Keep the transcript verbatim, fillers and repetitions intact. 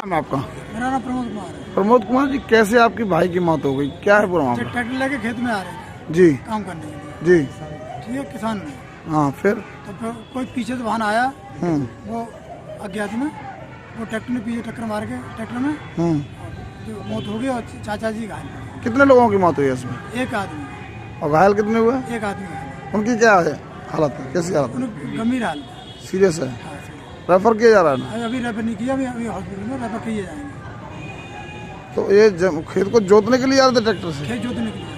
नाम आपका? मेरा नाम प्रमोद कुमार है। प्रमोद कुमार जी, कैसे आपकी भाई की मौत हो गई, क्या है पूरा मामला? ट्रैक्टर लेके खेत में आ रहे थे जी काम करने के लिए। जी। ठीक है, किसान में। हाँ, फिर तो फिर कोई पीछे से वाहन आया, हम्म वो अज्ञात में, वो ट्रैक्टर ने पीछे टक्कर मार के ट्रैक्टर में हम्म जो मौत हो गई और चाचा जी घायल। कितने लोगों की मौत हुई है इसमें? एक आदमी, और घायल कितने हुए? एक आदमी घायल। उनकी क्या है हालत है, कैसी हालत है? उन्हें गंभीर हाल। सीरियस है, हाँ, सही। रेफर किया जा रहा है ना? अभी अभी रेफर नहीं किया, अभी अभी हॉस्पिटल में रेफर किए जाएंगे। तो ये जम- खेत को जोतने के लिए आ रहे थे ट्रैक्टर से? खेत जोतने के लिए।